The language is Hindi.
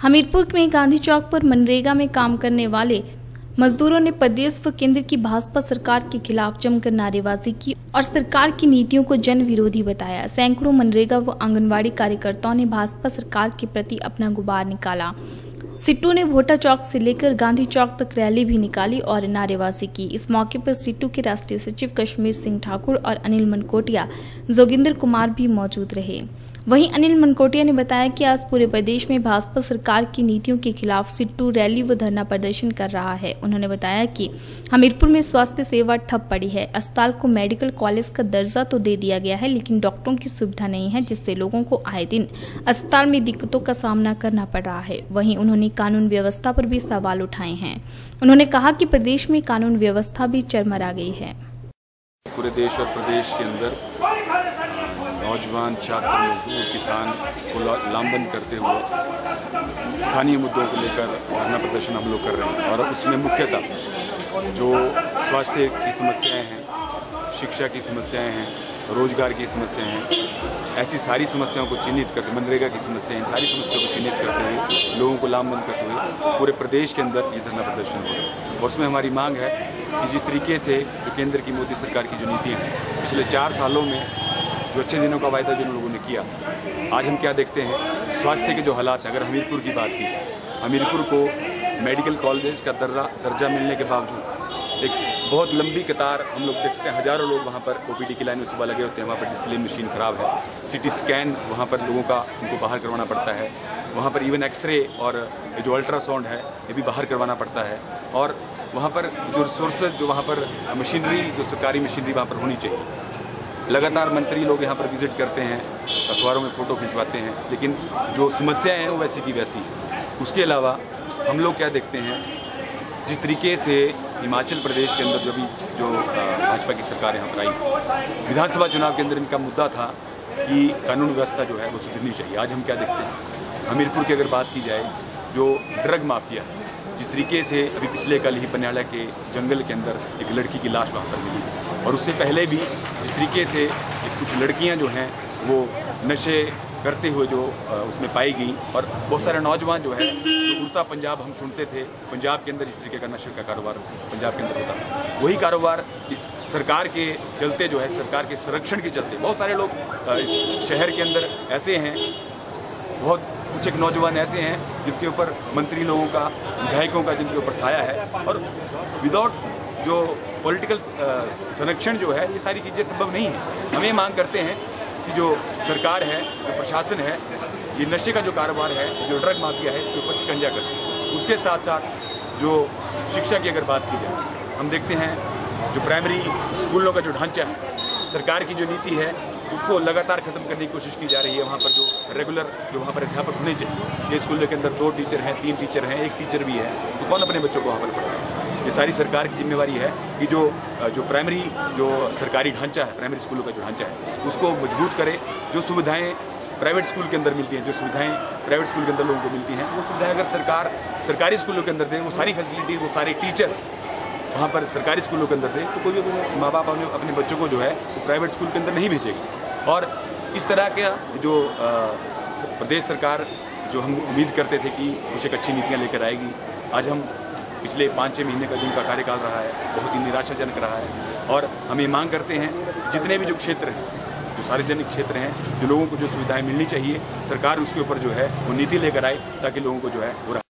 हमीरपुर में गांधी चौक पर मनरेगा में काम करने वाले मजदूरों ने प्रदेश व केंद्र की भाजपा सरकार के खिलाफ जमकर नारेबाजी की और सरकार की नीतियों को जन विरोधी बताया। सैकड़ों मनरेगा व आंगनवाड़ी कार्यकर्ताओं ने भाजपा सरकार के प्रति अपना गुबार निकाला। सिट्टू ने भोटा चौक से लेकर गांधी चौक तक रैली भी निकाली और नारेबाजी की। इस मौके पर सिट्टू के राष्ट्रीय सचिव कश्मीर सिंह ठाकुर और अनिल मनकोटिया, जोगिंदर कुमार भी मौजूद रहे। वहीं अनिल मनकोटिया ने बताया कि आज पूरे प्रदेश में भाजपा सरकार की नीतियों के खिलाफ सिट्टू रैली व धरना प्रदर्शन कर रहा है। उन्होंने बताया कि हमीरपुर में स्वास्थ्य सेवा ठप पड़ी है। अस्पताल को मेडिकल कॉलेज का दर्जा तो दे दिया गया है, लेकिन डॉक्टरों की सुविधा नहीं है, जिससे लोगों को आए दिन अस्पताल में दिक्कतों का सामना करना पड़ रहा है। वहीं उन्होंने कानून व्यवस्था पर भी सवाल उठाए हैं। उन्होंने कहा कि प्रदेश में कानून व्यवस्था भी चरमरा गई है। पूरे देश और प्रदेश के अंदर नौजवान, छात्र, मजदूर, किसान को लामबंद करते हुए स्थानीय मुद्दों को लेकर धरना प्रदर्शन हम लोग कर रहे हैं। और उसमें मुख्यतः जो स्वास्थ्य की समस्याएं हैं, शिक्षा की समस्याएं हैं, रोजगार की समस्याएं हैं, ऐसी सारी समस्याओं को चिन्हित करते, मनरेगा की समस्याएं, इन सारी समस्याओं को चिन्हित करते हुए लोगों को लामबंद करते हुए पूरे प्रदेश के अंदर ये धरना प्रदर्शन हो रहा है। और उसमें हमारी मांग है कि जिस तरीके से जो केंद्र की मोदी सरकार की जो नीतियाँ हैं, पिछले 4 सालों में जो अच्छे दिनों का वायदा जिन लोगों ने किया, आज हम क्या देखते हैं, स्वास्थ्य के जो हालात हैं। अगर हमीरपुर की बात की, हमीरपुर को मेडिकल कॉलेज का दर्जा मिलने के बावजूद एक बहुत लंबी कतार हम लोग देख सकते हैं। हज़ारों लोग वहाँ पर ओपीडी की लाइन में सुबह लगे होते हैं। वहाँ पर डिस्प्ले मशीन ख़राब है, सीटी स्कैन वहाँ पर लोगों का उनको बाहर करवाना पड़ता है। वहाँ पर इवन एक्सरे और जो अल्ट्रासाउंड है ये भी बाहर करवाना पड़ता है। और वहाँ पर जो रिसोर्सेज, जो वहाँ पर मशीनरी, जो सरकारी मशीनरी वहाँ पर होनी चाहिए। लगातार मंत्री लोग यहाँ पर विजिट करते हैं, अखबारों में फ़ोटो खिंचवाते हैं, लेकिन जो समस्याएं हैं वो वैसी की वैसी। उसके अलावा हम लोग क्या देखते हैं, जिस तरीके से हिमाचल प्रदेश के अंदर जो भाजपा की सरकार यहाँ पर आई, विधानसभा चुनाव के अंदर इनका मुद्दा था कि कानून व्यवस्था जो है वो सुधरनी चाहिए। आज हम क्या देखते हैं, हमीरपुर की अगर बात की जाए, जो ड्रग माफिया, जिस तरीके से अभी पिछले कल ही पन्याला के जंगल के अंदर एक लड़की की लाश वहाँ पर मिली, और उससे पहले भी जिस तरीके से कुछ लड़कियाँ जो हैं वो नशे करते हुए जो उसमें पाई गई, और बहुत सारे नौजवान जो है, जो उड़ता पंजाब हम सुनते थे, पंजाब के अंदर इस तरीके का नशे का कारोबार पंजाब के अंदर होता, वही कारोबार इस सरकार के चलते जो है, सरकार के संरक्षण के चलते बहुत सारे लोग इस शहर के अंदर ऐसे हैं, बहुत कुछ एक नौजवान ऐसे हैं जिनके ऊपर मंत्री लोगों का, विधायकों का जिनके ऊपर साया है, और विदाउट जो पॉलिटिकल संरक्षण जो है, ये सारी चीज़ें संभव नहीं है। हम ये मांग करते हैं कि जो सरकार है, जो प्रशासन है, ये नशे का जो कारोबार है, जो ड्रग माफिया है, इसके ऊपर शिकंजा करे। उसके साथ साथ जो शिक्षा की अगर बात की जाए, हम देखते हैं जो प्राइमरी स्कूलों का जो ढांचा है, सरकार की जो नीति है उसको लगातार खत्म करने की कोशिश की जा रही है। वहाँ पर जो रेगुलर जो वहाँ पर अध्यापक होने चाहिए, ये स्कूलों के अंदर 2 टीचर हैं, 3 टीचर हैं, 1 टीचर भी है, तो कौन अपने बच्चों को वहाँ पर पढ़ाए? ये सारी सरकार की जिम्मेवारी है कि जो प्राइमरी जो सरकारी ढांचा है, प्राइमरी स्कूलों का जो ढांचा है, उसको मजबूत करे। जो सुविधाएँ प्राइवेट स्कूल के अंदर मिलती हैं, जो सुविधाएँ प्राइवेट स्कूल के अंदर लोगों को मिलती हैं, वो सुविधाएँ अगर सरकार सरकारी स्कूलों के अंदर दे, वो सारी फैसिलिटी, वो सारे टीचर वहाँ पर सरकारी स्कूलों के अंदर दे, तो कोई भी माँ बाप अपने बच्चों को जो है वो प्राइवेट स्कूल के अंदर नहीं भेजेगी। और इस तरह के जो प्रदेश सरकार, जो हम उम्मीद करते थे कि कुछ एक अच्छी नीतियाँ लेकर आएगी, आज हम पिछले 5-6 महीने का जिनका कार्यकाल रहा है, बहुत ही निराशाजनक रहा है। और हम ये मांग करते हैं, जितने भी जो क्षेत्र हैं, जो सार्वजनिक क्षेत्र हैं, जो लोगों को जो सुविधाएं मिलनी चाहिए, सरकार उसके ऊपर जो है वो नीति लेकर आए, ताकि लोगों को जो है वो